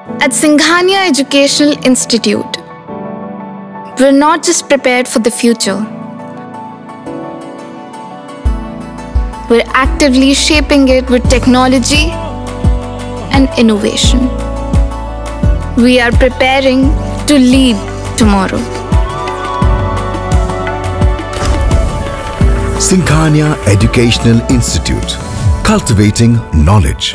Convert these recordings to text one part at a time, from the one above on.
At Singhania Educational Institute, we're not just prepared for the future, we're actively shaping it with technology and innovation. We are preparing to lead tomorrow. Singhania Educational Institute, cultivating knowledge.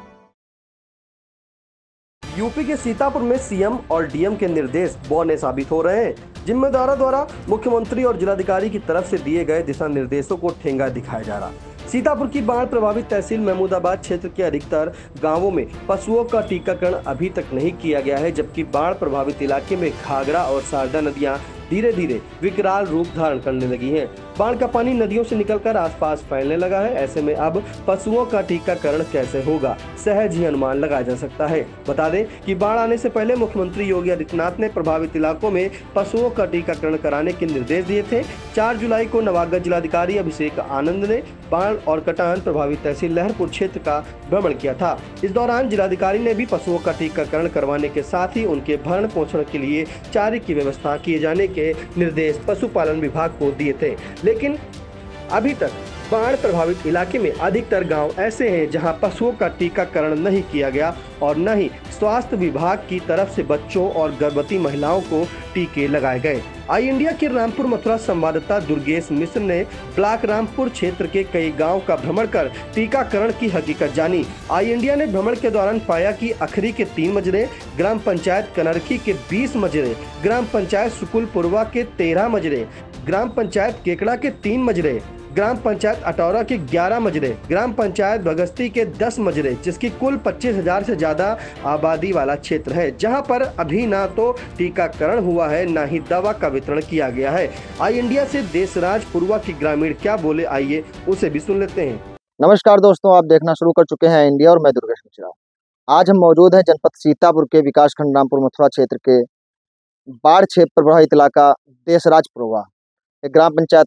UP के सीतापुर में CM और DM के निर्देश बौने साबित हो रहे हैं। जिम्मेदारों द्वारा मुख्यमंत्री और जिलाधिकारी की तरफ से दिए गए दिशा निर्देशों को ठेंगा दिखाया जा रहा। सीतापुर की बाढ़ प्रभावित तहसील महमूदाबाद क्षेत्र के अधिकतर गांवों में पशुओं का टीकाकरण अभी तक नहीं किया गया है, जबकि बाढ़ प्रभावित इलाके में घाघरा और शारदा नदियां धीरे धीरे विकराल रूप धारण करने लगी हैं। बाढ़ का पानी नदियों से निकलकर आसपास फैलने लगा है। ऐसे में अब पशुओं का टीकाकरण कैसे होगा, सहज ही अनुमान लगाया जा सकता है। बता दें कि बाढ़ आने से पहले मुख्यमंत्री योगी आदित्यनाथ ने प्रभावित इलाकों में पशुओं का टीकाकरण कराने के निर्देश दिए थे। 4 जुलाई को नवागत जिलाधिकारी अभिषेक आनंद ने बाढ़ और कटान प्रभावित तहसील लहरपुर क्षेत्र का भ्रमण किया था। इस दौरान जिलाधिकारी ने भी पशुओं का टीकाकरण करवाने के साथ ही उनके भरण पोषण के लिए चारे की व्यवस्था किए जाने के निर्देश पशुपालन विभाग को दिए थे। लेकिन अभी तक बाढ़ प्रभावित इलाके में अधिकतर गांव ऐसे हैं जहां पशुओं का टीकाकरण नहीं किया गया और न ही स्वास्थ्य विभाग की तरफ से बच्चों और गर्भवती महिलाओं को टीके लगाए गए। आई इंडिया के रामपुर मथुरा संवाददाता दुर्गेश मिश्र ने ब्लॉक रामपुर क्षेत्र के कई गांव का भ्रमण कर टीकाकरण की हकीकत जानी। आई इंडिया ने भ्रमण के दौरान पाया कि अखरी के 3 मजरे, ग्राम पंचायत कनरखी के 20 मजरे, ग्राम पंचायत सुकुलपुरवा के 13 मजरे, ग्राम पंचायत केकड़ा के 3 मजरे, ग्राम पंचायत अटौरा के 11 मजरे, ग्राम पंचायत बगस्ती के 10 मजरे, जिसकी कुल 25,000 से ज्यादा आबादी वाला क्षेत्र है, जहां पर अभी ना तो टीकाकरण हुआ है, ना ही दवा का वितरण किया गया है। आई इंडिया से देशराज पुरवा की ग्रामीण क्या बोले, आइए उसे भी सुन लेते हैं। नमस्कार दोस्तों, आप देखना शुरू कर चुके हैं इंडिया और मैं दुर्गेश मिश्रा। आज हम मौजूद हैं जनपद सीतापुर के विकासखंड रामपुर मथुरा क्षेत्र के बाढ़ क्षेत्र प्रभावित इलाका देशराज पुरवा, ग्राम पंचायत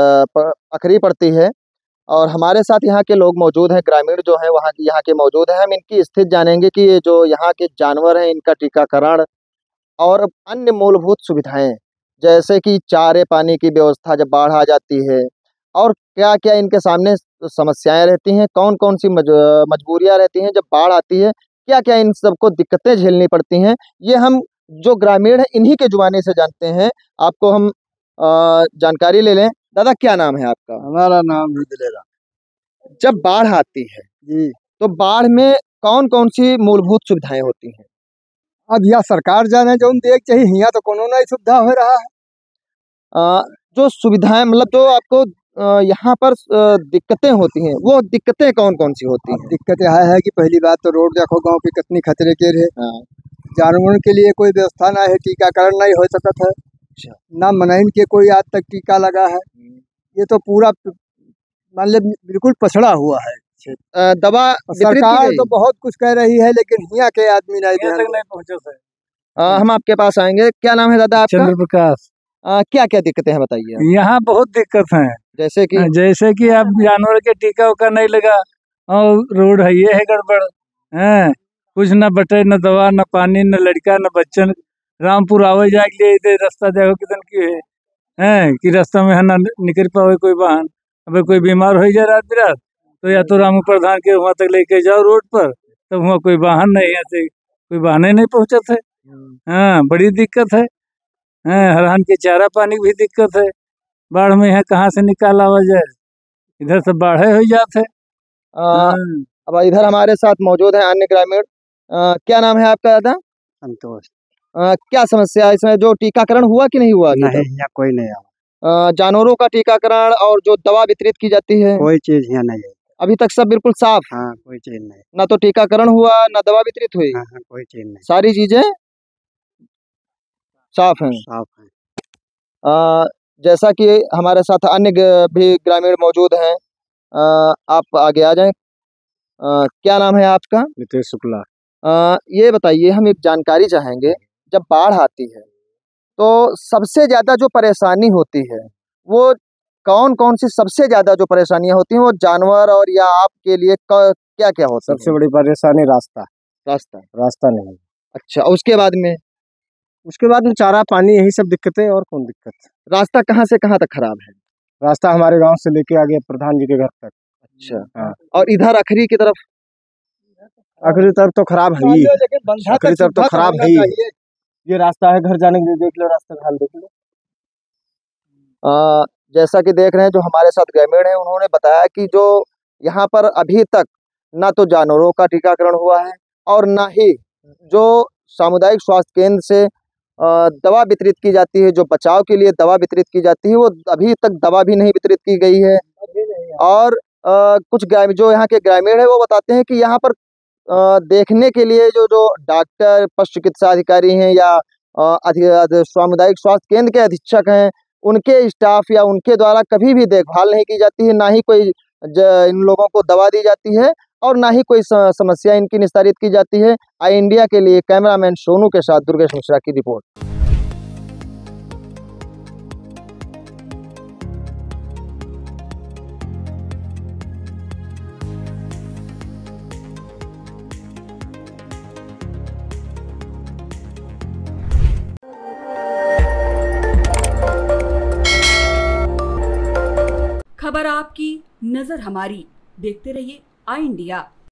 अखरी पड़ती है और हमारे साथ यहाँ के लोग मौजूद हैं, ग्रामीण जो हैं यहाँ के मौजूद हैं। हम इनकी स्थिति जानेंगे कि ये जो यहाँ के जानवर हैं इनका टीकाकरण और अन्य मूलभूत सुविधाएं जैसे कि चारे पानी की व्यवस्था जब बाढ़ आ जाती है और क्या क्या इनके सामने समस्याएं रहती हैं, कौन कौन सी मजबूरियां रहती हैं जब बाढ़ आती है, क्या क्या इन सबको दिक्कतें झेलनी पड़ती हैं, ये हम जो ग्रामीण हैं इन्हीं के जुबानी से जानते हैं। आपको हम जानकारी ले लें। दादा, क्या नाम है आपका? हमारा नाम दिलेरा। जब बाढ़ आती है जी, तो बाढ़ में कौन कौन सी मूलभूत सुविधाएं होती हैं? अब यह सरकार जाने जो देख चाहिए, यहाँ तो कोनो नहीं सुविधा हो रहा है। जो सुविधाएं मतलब जो आपको यहाँ पर दिक्कतें होती हैं, वो दिक्कतें कौन कौन सी होती हैं? दिक्कत यह है कि पहली बात तो रोड देखो गांव की कितनी खतरे के रहे। जानवरों के लिए कोई व्यवस्था ना है, टीकाकरण नहीं हो सकता है, ना मनइन के कोई आज तक टीका लगा है। ये तो पूरा मतलब बिल्कुल पछड़ा हुआ है। दवा सरकार तो बहुत कुछ कह रही है लेकिन यहाँ के आदमी नहीं पहुँचे थे। हम आपके पास आएंगे। क्या नाम है दादा आपका? चंद्र प्रकाश। क्या क्या दिक्कतें हैं बताइए। यहाँ बहुत दिक्कत है, जैसे कि अब जानवर के टीका उका नहीं लगा और रोड है ये है गड़बड़ है, कुछ न बटे, न दवा, न पानी, न लड़का, न बच्चन। रामपुर आवे जाए के लिए इधर रास्ता देखो कितन की है कि रास्ता में है ना निकल पावे कोई वाहन। अब कोई बीमार हो जाए रात बिरात तो या तो रामू प्रधान के वहाँ तक लेके जाओ रोड पर, तब वहाँ कोई वाहन नहीं है, कोई वाहन नहीं पहुँचा थे। हाँ, बड़ी दिक्कत है। हरहान के चारा पानी भी दिक्कत है। बाढ़ में है कहाँ से निकाला हुआ जाए, इधर से बाढ़े हो जाते। अब इधर हमारे साथ मौजूद है अन्य ग्रामीण। क्या नाम है आपका दादा? संतोष। क्या समस्या है इसमें? जो टीकाकरण हुआ कि नहीं हुआ? नहीं, यहाँ कोई नहीं आया। जानवरों का टीकाकरण और जो दवा वितरित की जाती है, कोई चीज यहाँ नहीं है अभी तक सब बिल्कुल साफ। हाँ, कोई चीज नहीं, ना तो टीकाकरण हुआ ना दवा वितरित हुई। हाँ, कोई चीज नहीं, सारी चीजें साफ हैं। साफ है। जैसा कि हमारे साथ अन्य भी ग्रामीण मौजूद हैं, आप आगे आ जाएं। क्या नाम है आपका? नितेश शुक्ला। ये बताइए, हम एक जानकारी चाहेंगे, जब बाढ़ आती है तो सबसे ज्यादा जो परेशानी होती है वो कौन कौन सी सबसे ज्यादा जो परेशानियां होती हैं वो जानवर और या आपके लिए क्या क्या होता है? सबसे बड़ी परेशानी रास्ता रास्ता रास्ता नहीं, अच्छा, और उसके बाद में उसके बाद में चारा पानी यही सब दिक्कतें, और कौन दिक्कत। रास्ता कहाँ से कहाँ तक खराब है? रास्ता हमारे गांव से लेके आगे प्रधान जी के घर तक। अच्छा, हाँ। और इधर अखरी की तरफ? आखिरी तरफ तो खराब है ही, आखिरी तरफ तो खराब है ही। ये रास्ता है घर जाने के लिए, देख लो रास्ता का हाल देख लो। जैसा कि देख रहे हैं, जो हमारे साथ ग्रामीण हैं, उन्होंने बताया कि जो यहाँ पर अभी तक ना तो जानवरों का टीकाकरण हुआ है और ना ही जो सामुदायिक स्वास्थ्य केंद्र से दवा वितरित की जाती है, जो बचाव के लिए दवा वितरित की जाती है, वो अभी तक दवा भी नहीं वितरित की गई है। और कुछ जो यहाँ के ग्रामीण है वो बताते हैं कि यहाँ पर देखने के लिए जो डॉक्टर, पशु चिकित्सा अधिकारी हैं या सामुदायिक स्वास्थ्य केंद्र के अधीक्षक हैं, उनके स्टाफ या उनके द्वारा कभी भी देखभाल नहीं की जाती है, ना ही कोई इन लोगों को दवा दी जाती है और ना ही कोई समस्या इनकी निस्तारित की जाती है। आई इंडिया के लिए कैमरामैन सोनू के साथ दुर्गेश मिश्रा की रिपोर्ट। खबर आपकी, नजर हमारी। देखते रहिए आई इंडिया।